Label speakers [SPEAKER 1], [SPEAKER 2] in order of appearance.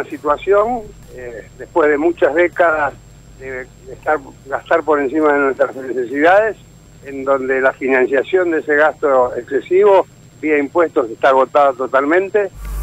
[SPEAKER 1] situación, después de muchas décadas de gastar por encima de nuestras necesidades, en donde la financiación de ese gasto excesivo vía impuestos está agotada totalmente,